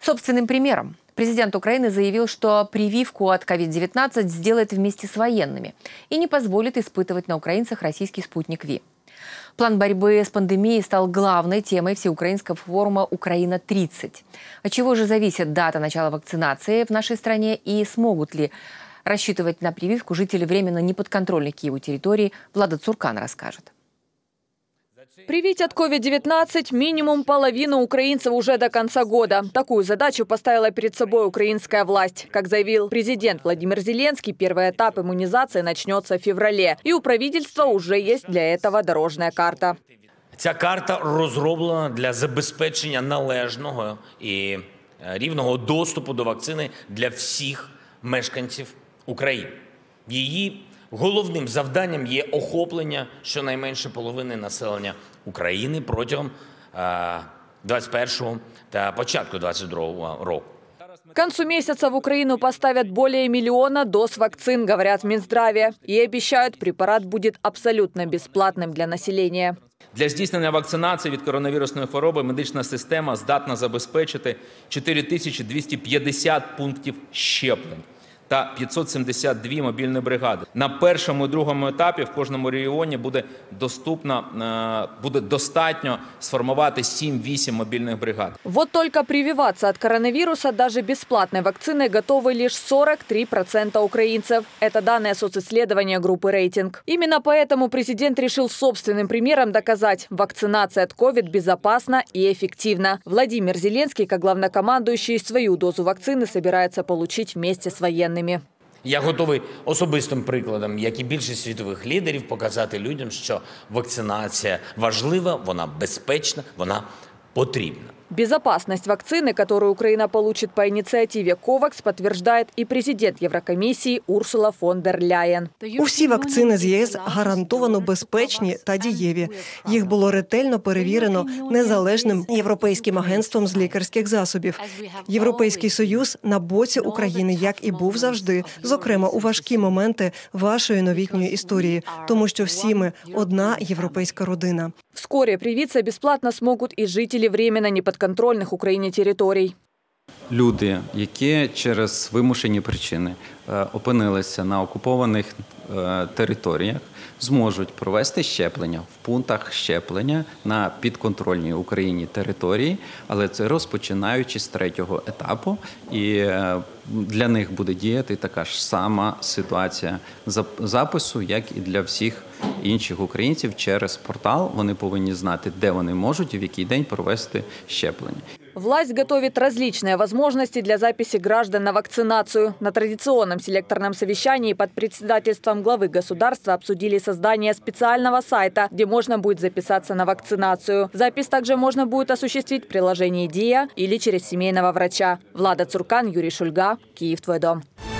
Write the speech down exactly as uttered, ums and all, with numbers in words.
Собственным примером. Президент Украины заявил, что прививку от ковид девятнадцать сделает вместе с военными и не позволит испытывать на украинцах российский спутник Ви. План борьбы с пандемией стал главной темой всеукраинского форума «Украина-тридцать». От чего же зависит дата начала вакцинации в нашей стране и смогут ли рассчитывать на прививку жители временно неподконтрольной Киеву территории, Влада Цуркан расскажет. Привить от ковид девятнадцать минимум половину украинцев уже до конца года. Такую задачу поставила перед собой украинская власть. Как заявил президент Владимир Зеленский, первый этап иммунизации начнется в феврале. И у правительства уже есть для этого дорожная карта. Ця карта розроблена для забезпечення належного і рівного доступу до вакцини для всіх мешканців України. Її головним завданням є охоплення щонайменше половини населення України протягом двадцять першого та початку двадцять другого року. К концу месяца в Украину поставят более миллиона доз вакцин, говорят в Минздраве. И обещают, препарат будет абсолютно бесплатным для населения. Для здійснення вакцинації від коронавірусної хвороби медична система здатна забезпечити чотири тисячі двісті п'ятдесят пунктів щеплень та п'ятсот сімдесят дві мобільні бригади. На першому і другому етапі в кожному регіоні буде доступно, буде достатньо сформувати сім-вісім мобильных бригад. Вот только прививаться от коронавируса даже бесплатной вакциной готовы лишь сорок три процента украинцев. Это данные социсследования группы «Рейтинг». Именно поэтому президент решил собственным примером доказать, вакцинация от ковид безопасна и эффективна. Владимир Зеленский, как главнокомандующий, свою дозу вакцины собирается получить вместе с военными. Я готовий особистим прикладом, як і більшість світових лідерів, показати людям, що вакцинація важлива, вона безпечна, вона потрібна. Безопасность вакцины, которую Украина получит по инициативе ковакс, подтверждает и президент Єврокомісії Урсула фон дер Ляєн. Усі вакцини з ЄС гарантовано безпечні та дієві. Їх було ретельно перевірено незалежним Європейським агентством з лікарських засобів. Європейський Союз на боці України, як і був завжди, зокрема у важкі моменти вашої новітньої історії, тому що всі ми – одна європейська родина. Вскоре привиться бесплатно смогут и жители временно неподконтрольных Украине территорий. Люди, які через вимушені причини опинилися на окупованих територіях, зможуть провести щеплення в пунктах щеплення на підконтрольній Україні території, але це розпочинаючи з третього етапу. І для них буде діяти така ж сама ситуація запису, як і для всіх інших українців через портал. Вони повинні знати, де вони можуть і в який день провести щеплення. Власть готовит различные возможности для записи граждан на вакцинацию. На традиционном селекторном совещании под председательством главы государства обсудили создание специального сайта, где можно будет записаться на вакцинацию. Запись также можно будет осуществить в приложении «Дия» или через семейного врача. Влада Цуркан, Юрий Шульга, Киев, твой дом.